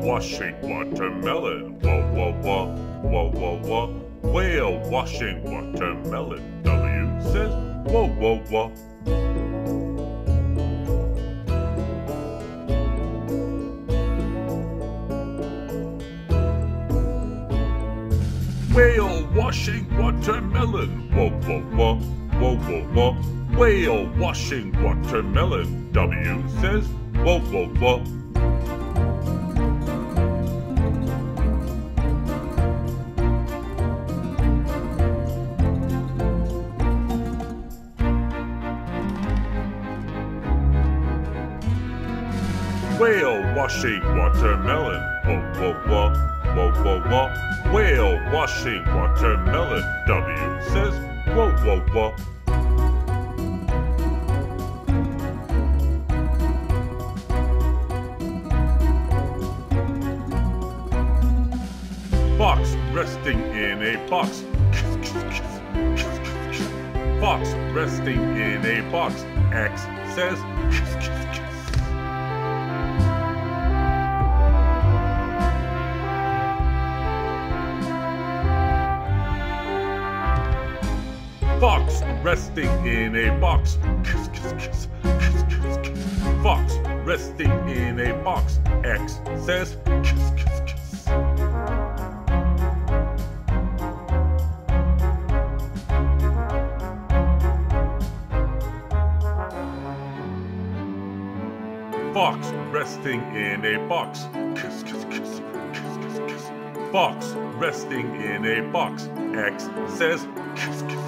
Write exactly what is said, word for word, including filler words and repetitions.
washing watermelon. Whoa, whoa, whoa, whoa, whoa, whoa. Whale washing watermelon. W says, whoa, whoa, whoa. Whale washing watermelon. Whoa, whoa, whoa, whoa, whoa, whoa. Whale washing watermelon. W says, whoa, whoa, whoa. Whale washing watermelon. Whoa, whoa, whoa, whoa, whoa, whoa. Whale washing watermelon. W says, whoa, whoa, whoa. Fox resting in a box. Fox resting in a box. X says, Fox resting in a box. Fox resting in a box. X says, Fox resting in a box. Fox resting in a box. X says,